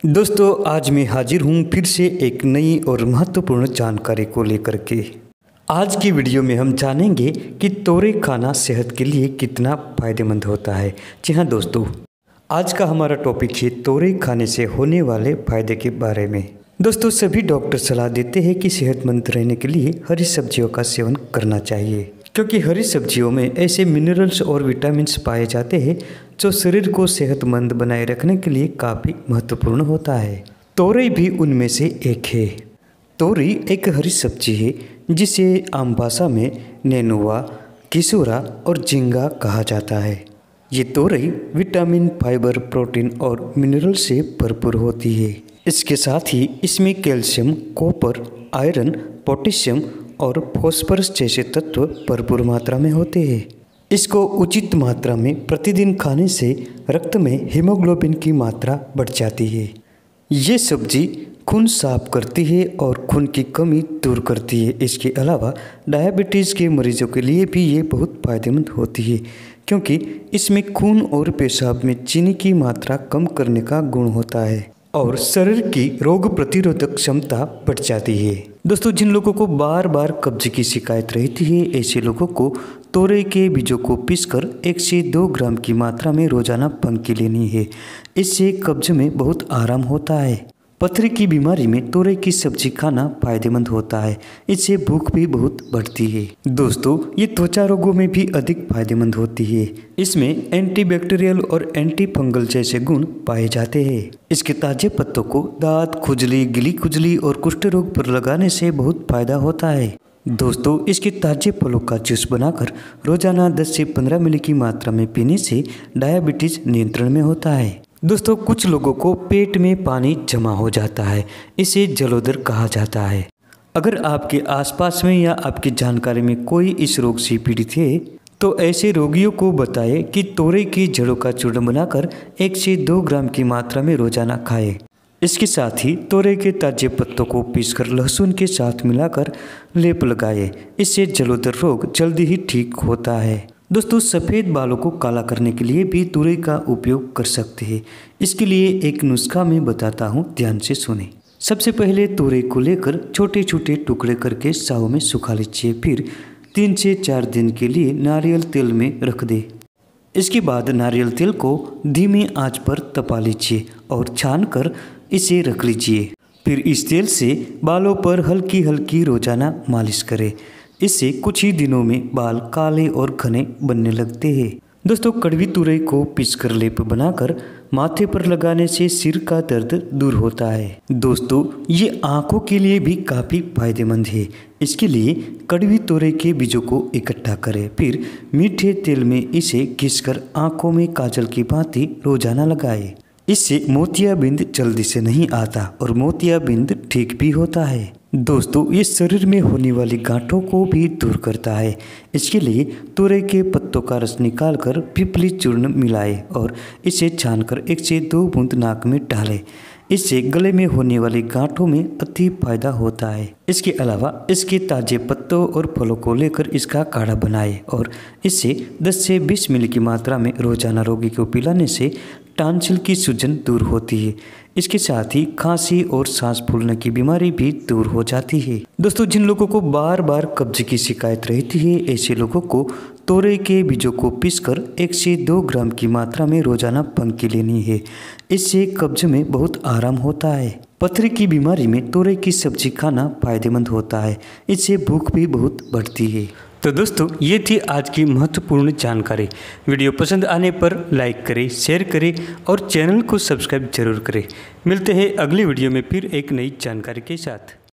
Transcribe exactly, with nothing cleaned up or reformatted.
दोस्तों आज मैं हाजिर हूँ फिर से एक नई और महत्वपूर्ण जानकारी को लेकर के। आज की वीडियो में हम जानेंगे कि तोरई खाना सेहत के लिए कितना फ़ायदेमंद होता है। जी हाँ दोस्तों, आज का हमारा टॉपिक है तोरई खाने से होने वाले फ़ायदे के बारे में। दोस्तों सभी डॉक्टर सलाह देते हैं कि सेहतमंद रहने के लिए हरी सब्जियों का सेवन करना चाहिए, क्योंकि हरी सब्जियों में ऐसे मिनरल्स और विटामिन्स पाए जाते हैं जो शरीर को सेहतमंद बनाए रखने के लिए काफ़ी महत्वपूर्ण होता है। तोरई भी उनमें से एक है। तोरई एक हरी सब्जी है जिसे आम भाषा में नेनुआ, किशोरा और झींगा कहा जाता है। ये तोरई विटामिन, फाइबर, प्रोटीन और मिनरल से भरपूर होती है। इसके साथ ही इसमें कैल्शियम, कॉपर, आयरन, पोटेशियम और फॉस्फोरस जैसे तत्व भरपूर मात्रा में होते हैं। इसको उचित मात्रा में प्रतिदिन खाने से रक्त में हीमोग्लोबिन की मात्रा बढ़ जाती है। ये सब्जी खून साफ करती है और खून की कमी दूर करती है। इसके अलावा डायबिटीज़ के मरीजों के लिए भी ये बहुत फ़ायदेमंद होती है, क्योंकि इसमें खून और पेशाब में चीनी की मात्रा कम करने का गुण होता है और शरीर की रोग प्रतिरोधक क्षमता बढ़ जाती है। दोस्तों जिन लोगों को बार बार कब्ज की शिकायत रहती है, ऐसे लोगों को तोरई के बीजों को पीसकर एक से दो ग्राम की मात्रा में रोजाना पंक्ति लेनी है। इससे कब्ज में बहुत आराम होता है। पथरी की बीमारी में तोरई की सब्जी खाना फायदेमंद होता है। इससे भूख भी बहुत बढ़ती है। दोस्तों ये त्वचा रोगों में भी अधिक फायदेमंद होती है। इसमें एंटीबैक्टीरियल और एंटी फंगल जैसे गुण पाए जाते हैं। इसके ताजे पत्तों को दांत, खुजली, गिली खुजली और कुष्ठ रोग पर लगाने से बहुत फायदा होता है। दोस्तों इसके ताजे फलों का जूस बनाकर रोजाना दस से पंद्रह मिली की मात्रा में पीने से डायबिटीज नियंत्रण में होता है। दोस्तों कुछ लोगों को पेट में पानी जमा हो जाता है, इसे जलोदर कहा जाता है। अगर आपके आसपास में या आपकी जानकारी में कोई इस रोग से पीड़ित है तो ऐसे रोगियों को बताएं कि तोरई की जड़ों का चूर्ण बनाकर एक से दो ग्राम की मात्रा में रोजाना खाएं। इसके साथ ही तोरई के ताजे पत्तों को पीसकर लहसुन के साथ मिलाकर लेप लगाएं। इससे जलोदर रोग जल्दी ही ठीक होता है। दोस्तों सफ़ेद बालों को काला करने के लिए भी तोरई का उपयोग कर सकते हैं। इसके लिए एक नुस्खा मैं बताता हूँ, ध्यान से सुने। सबसे पहले तोरई को लेकर छोटे छोटे टुकड़े करके साव में सुखा लीजिए। फिर तीन से चार दिन के लिए नारियल तेल में रख दे। इसके बाद नारियल तेल को धीमी आंच पर तपा लीजिए और छान कर इसे रख लीजिए। फिर इस तेल से बालों पर हल्की हल्की रोजाना मालिश करें। इससे कुछ ही दिनों में बाल काले और घने बनने लगते हैं। दोस्तों कड़वी तोरई को पीसकर लेप बनाकर माथे पर लगाने से सिर का दर्द दूर होता है। दोस्तों ये आंखों के लिए भी काफ़ी फायदेमंद है। इसके लिए कड़वी तोरई के बीजों को इकट्ठा करें, फिर मीठे तेल में इसे घिसकर आंखों में काजल की भांति रोजाना लगाएं। इससे मोतियाबिंद जल्दी से नहीं आता और मोतियाबिंद ठीक भी होता है। दोस्तों ये शरीर में होने वाली गांठों को भी दूर करता है। इसके लिए तोरई के पत्तों का रस निकालकर पिपली चूर्ण मिलाएं और इसे छानकर एक से दो बूंद नाक में डालें। इससे गले में होने वाली गांठों में अति फायदा होता है। इसके अलावा इसके ताजे पत्तों और फलों को लेकर इसका काढ़ा बनाएं और इससे दस से बीस मिली की मात्रा में रोजाना रोगी को पिलाने से टांसिल की सूजन दूर होती है। इसके साथ ही खांसी और सांस फूलने की बीमारी भी दूर हो जाती है। दोस्तों जिन लोगों को बार बार कब्ज की शिकायत रहती है, ऐसे लोगों को तोरई के बीजों को पीसकर एक से दो ग्राम की मात्रा में रोजाना पंक्ति लेनी है। इससे कब्ज में बहुत आराम होता है। पथरी की बीमारी में तोरई की सब्जी खाना फायदेमंद होता है। इससे भूख भी बहुत बढ़ती है। तो दोस्तों ये थी आज की महत्वपूर्ण जानकारी। वीडियो पसंद आने पर लाइक करें, शेयर करें और चैनल को सब्सक्राइब जरूर करें। मिलते हैं अगली वीडियो में फिर एक नई जानकारी के साथ।